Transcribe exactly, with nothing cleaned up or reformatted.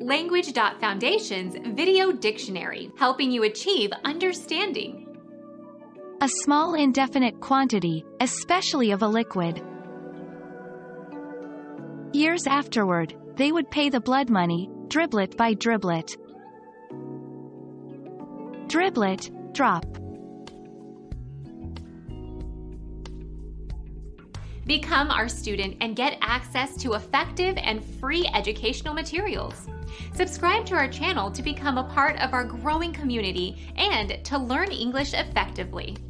Language Foundation's Video Dictionary, helping you achieve understanding. A small indefinite quantity, especially of a liquid. Years afterward, they would pay the blood money, driblet by driblet. Driblet, drop. Become our student and get access to effective and free educational materials. Subscribe to our channel to become a part of our growing community and to learn English effectively.